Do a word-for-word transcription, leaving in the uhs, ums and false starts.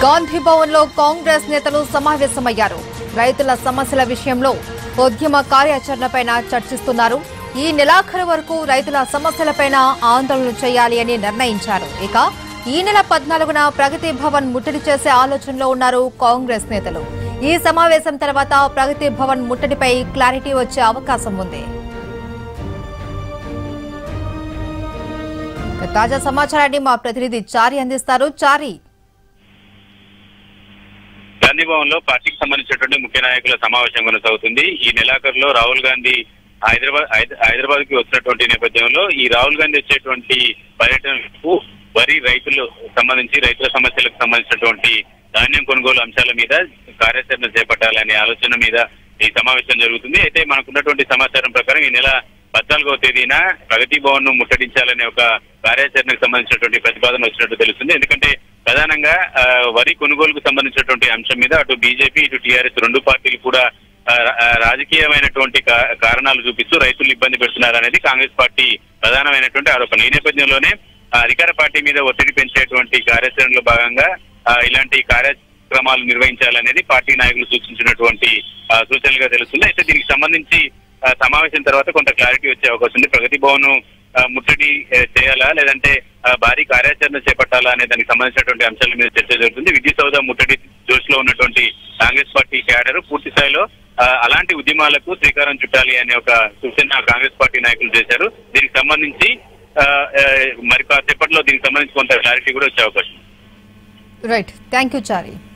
గాంధీ భవన్ లో కాంగ్రెస్ నేతలు సమావేశమయ్యారు. రైతుల సమస్యల విషయంలో ఉద్యమ కార్యాచరణపై చర్చిస్తున్నారు. ఈ నెలాఖరు వరకు రైతుల సమస్యలపైన ఆందోళన చేయాలి అని నిర్ణయించారు. ఇక ఈ నెల పద్నాలుగున ప్రగతి భవన్ ముట్టడి చేసే ఆలోచనలో ఉన్నారు కాంగ్రెస్ నేతలు. ఈ సమావేశం తర్వాత ప్రగతి భవన్ ముట్టడిపై క్లారిటీ వచ్చే అవకాశం ఉంది. తాజా సమాచారాన్ని మా ప్రతినిధి చారి అందిస్తారు. చారి, గాంధీ భవన్ లో పార్టీకి సంబంధించినటువంటి ముఖ్య నాయకుల సమావేశం కొనసాగుతుంది. ఈ నెలాఖరులో రాహుల్ గాంధీ హైదరాబాద్ హైదరాబాద్ కి వచ్చినటువంటి నేపథ్యంలో ఈ రాహుల్ గాంధీ వచ్చేటువంటి పర్యటనకు వరి రైతులు సంబంధించి రైతుల సమస్యలకు సంబంధించినటువంటి ధాన్యం కొనుగోలు అంశాల మీద కార్యాచరణ చేపట్టాలనే ఆలోచన మీద ఈ సమావేశం జరుగుతుంది. అయితే మనకున్నటువంటి సమాచారం ప్రకారం ఈ నెల పద్నాలుగవ తేదీన ప్రగతి భవన్ ను ముట్టడించాలనే ఒక కార్యాచరణకు సంబంధించినటువంటి ప్రతిపాదన వచ్చినట్టు తెలుస్తుంది. ఎందుకంటే ప్రధానంగా వరి కొనుగోలుకు సంబంధించినటువంటి అంశం మీద అటు బీజేపీ ఇటు టీఆర్ఎస్ రెండు పార్టీలు కూడా రాజకీయమైనటువంటి కారణాలు చూపిస్తూ రైతులు ఇబ్బంది పెడుతున్నారు అనేది కాంగ్రెస్ పార్టీ ప్రధానమైనటువంటి ఆరోపణ. ఈ నేపథ్యంలోనే అధికార పార్టీ మీద ఒత్తిడి పెంచేటువంటి కార్యాచరణలో భాగంగా ఇలాంటి కార్యక్రమాలు నిర్వహించాలనేది పార్టీ నాయకులు సూచించినటువంటి సూచనలుగా తెలుస్తుంది. అయితే దీనికి సంబంధించి సమావేశం తర్వాత కొంత క్లారిటీ వచ్చే అవకాశం ఉంది. ప్రగతి భవన్ ముట్టడి చేయాలా లేదంటే భారీ కార్యాచరణ చేపట్టాలా అనే దానికి సంబంధించినటువంటి అంశాల మీద చర్చ జరుగుతుంది. విద్యుత్ సౌధ ముట్టడి జోష్లో ఉన్నటువంటి కాంగ్రెస్ పార్టీ క్యాడర్ పూర్తి స్థాయిలో అలాంటి ఉద్యమాలకు శ్రీకారం చుట్టాలి అనే ఒక సూచన కాంగ్రెస్ పార్టీ నాయకులు చేశారు. దీనికి సంబంధించి మరి కాసేపట్లో దీనికి సంబంధించి కొంత క్లారిటీ కూడా వచ్చే అవకాశం. Right, thank you Chari.